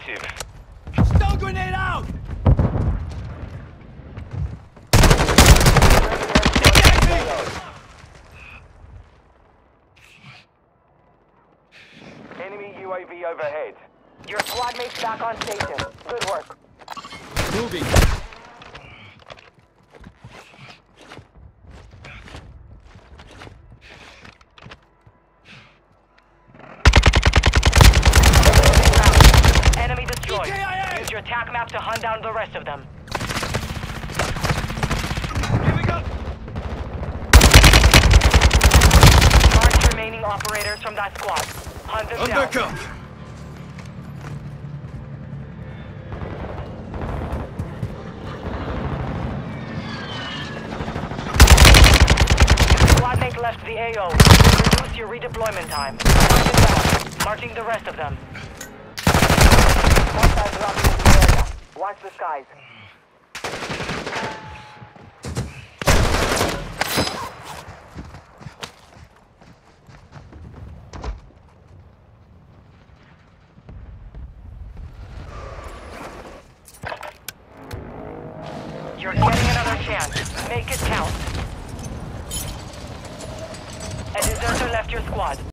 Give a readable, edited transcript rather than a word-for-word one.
objective. Stun grenade out! Enemy UAV overhead. Your squad mate's back on station. Good work. Moving. Enemy destroyed. EKIA! Use your attack map to hunt down the rest of them. Here we go! Mark remaining operators from that squad. Hunt them I'm down. back up! Squad mate left the AO. Reduce your redeployment time. Hunt them down. Marching the rest of them. Hostiles dropping into the area. Watch the skies. You're getting another chance. Make it count. A deserter left your squad.